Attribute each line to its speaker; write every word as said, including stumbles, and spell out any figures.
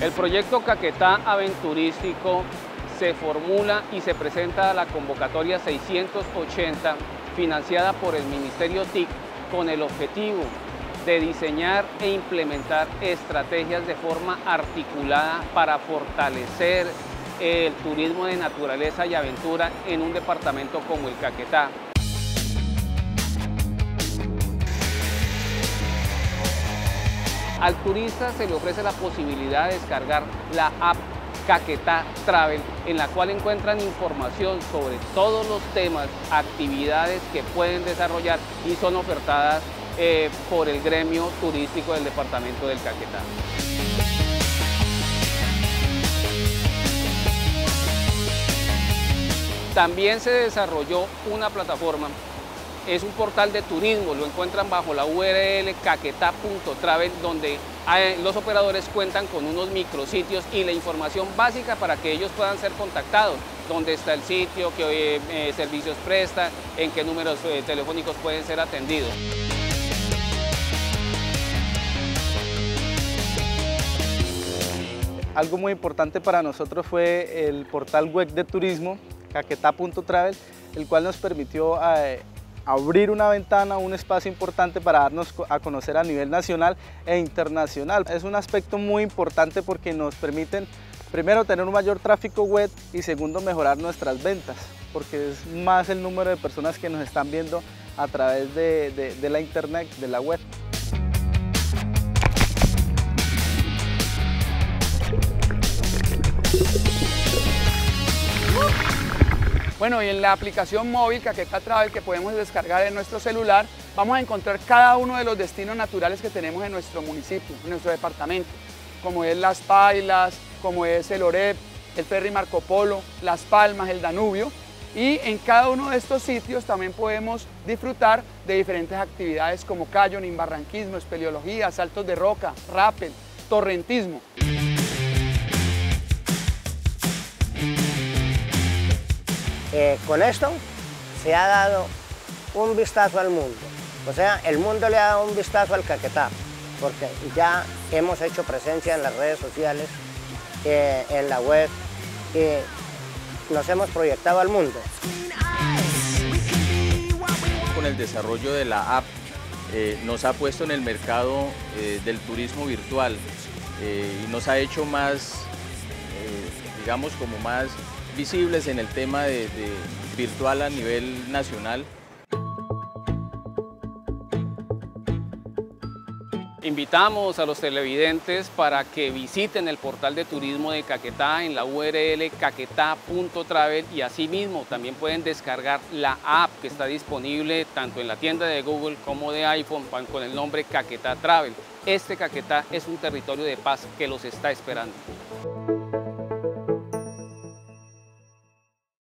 Speaker 1: El proyecto Caquetá Aventurístico se formula y se presenta a la convocatoria seiscientos ochenta financiada por el Ministerio T I C con el objetivo de diseñar e implementar estrategias de forma articulada para fortalecer el turismo de naturaleza y aventura en un departamento como el Caquetá. Al turista se le ofrece la posibilidad de descargar la app Caquetá Travel, en la cual encuentran información sobre todos los temas, actividades que pueden desarrollar y son ofertadas eh, por el gremio turístico del departamento del Caquetá. También se desarrolló una plataforma. Es un portal de turismo, lo encuentran bajo la U R L caquetá punto travel, donde hay, los operadores cuentan con unos micrositios y la información básica para que ellos puedan ser contactados, dónde está el sitio, qué eh, servicios presta, en qué números eh, telefónicos pueden ser atendidos.
Speaker 2: Algo muy importante para nosotros fue el portal web de turismo, caquetá punto travel, el cual nos permitió eh, abrir una ventana, un espacio importante para darnos a conocer a nivel nacional e internacional. Es un aspecto muy importante porque nos permiten, primero, tener un mayor tráfico web y segundo, mejorar nuestras ventas, porque es más el número de personas que nos están viendo a través de, de, de la internet, de la web.
Speaker 3: Bueno, y en la aplicación móvil Caquetá Travel que podemos descargar en nuestro celular, vamos a encontrar cada uno de los destinos naturales que tenemos en nuestro municipio, en nuestro departamento, como es Las Pailas, como es el Oreb, el Ferry Marco Polo, Las Palmas, el Danubio, y en cada uno de estos sitios también podemos disfrutar de diferentes actividades como canyoning, barranquismo, espeleología, saltos de roca, rappel, torrentismo.
Speaker 4: Eh, con esto se ha dado un vistazo al mundo, o sea, el mundo le ha dado un vistazo al Caquetá, porque ya hemos hecho presencia en las redes sociales, eh, en la web, y nos hemos proyectado al mundo.
Speaker 5: Con el desarrollo de la app eh, nos ha puesto en el mercado eh, del turismo virtual eh, y nos ha hecho más, eh, digamos, como más visibles en el tema de, de virtual a nivel nacional.
Speaker 1: Invitamos a los televidentes para que visiten el portal de turismo de Caquetá en la U R L caquetá punto travel y asimismo también pueden descargar la app que está disponible tanto en la tienda de Google como de iPhone con el nombre Caquetá Travel. Este Caquetá es un territorio de paz que los está esperando.